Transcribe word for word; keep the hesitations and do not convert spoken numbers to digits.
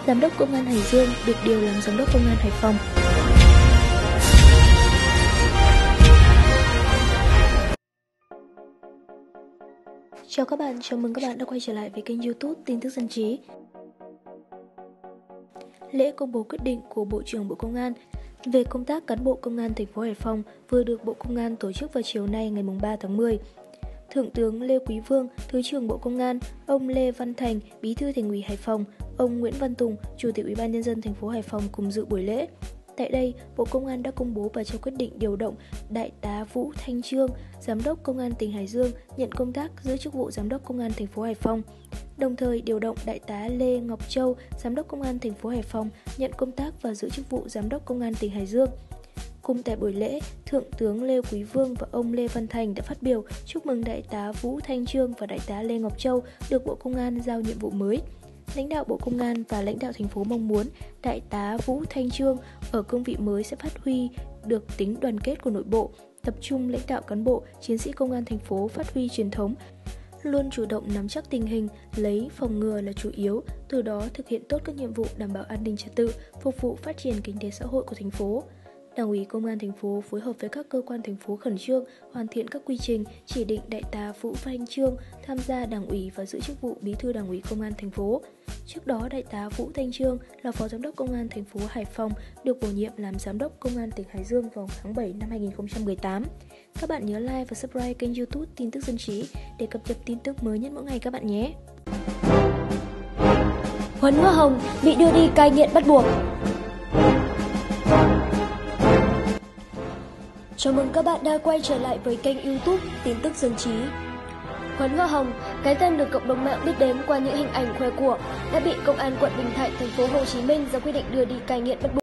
Giám đốc Công an Hải Dương được điều làm Giám đốc Công an Hải Phòng. Chào các bạn, chào mừng các bạn đã quay trở lại với kênh YouTube Tin tức Dân trí. Lễ công bố quyết định của Bộ trưởng Bộ Công an về công tác cán bộ công an thành phố Hải Phòng vừa được Bộ Công an tổ chức vào chiều nay ngày ba tháng mười. Thượng tướng Lê Quý Vương, Thứ trưởng Bộ Công an, ông Lê Văn Thành, Bí thư Thành ủy Hải Phòng, ông Nguyễn Văn Tùng, Chủ tịch Ủy ban nhân dân thành phố Hải Phòng cùng dự buổi lễ. Tại đây, Bộ Công an đã công bố và trao quyết định điều động Đại tá Vũ Thanh Trương, Giám đốc Công an tỉnh Hải Dương nhận công tác giữ chức vụ Giám đốc Công an thành phố Hải Phòng. Đồng thời điều động Đại tá Lê Ngọc Châu, Giám đốc Công an thành phố Hải Phòng nhận công tác và giữ chức vụ Giám đốc Công an tỉnh Hải Dương. Cùng tại buổi lễ, Thượng tướng Lê Quý Vương và ông Lê Văn Thành đã phát biểu chúc mừng Đại tá Vũ Thanh Trương và Đại tá Lê Ngọc Châu được Bộ Công an giao nhiệm vụ mới. Lãnh đạo Bộ Công an và lãnh đạo thành phố mong muốn Đại tá Vũ Thanh Trương ở cương vị mới sẽ phát huy được tính đoàn kết của nội bộ, tập trung lãnh đạo cán bộ, chiến sĩ công an thành phố phát huy truyền thống, luôn chủ động nắm chắc tình hình, lấy phòng ngừa là chủ yếu, từ đó thực hiện tốt các nhiệm vụ đảm bảo an ninh trật tự, phục vụ phát triển kinh tế xã hội của thành phố. Đảng ủy Công an thành phố phối hợp với các cơ quan thành phố khẩn trương hoàn thiện các quy trình, chỉ định Đại tá Vũ Thanh Trương tham gia Đảng ủy và giữ chức vụ Bí thư Đảng ủy Công an thành phố. Trước đó, Đại tá Vũ Thanh Trương là Phó Giám đốc Công an thành phố Hải Phòng được bổ nhiệm làm Giám đốc Công an tỉnh Hải Dương vào tháng bảy năm hai nghìn không trăm mười tám. Các bạn nhớ like và subscribe kênh YouTube Tin tức Dân trí để cập nhật tin tức mới nhất mỗi ngày các bạn nhé. Huấn Hoa Hồng bị đưa đi cai nghiện bắt buộc. Chào mừng các bạn đã quay trở lại với kênh YouTube Tin tức Dân trí. Huấn Hoa Hồng, cái tên được cộng đồng mạng biết đến qua những hình ảnh khoe của, đã bị Công an quận Bình Thạnh, thành phố Hồ Chí Minh ra quyết định đưa đi cai nghiện bắt buộc.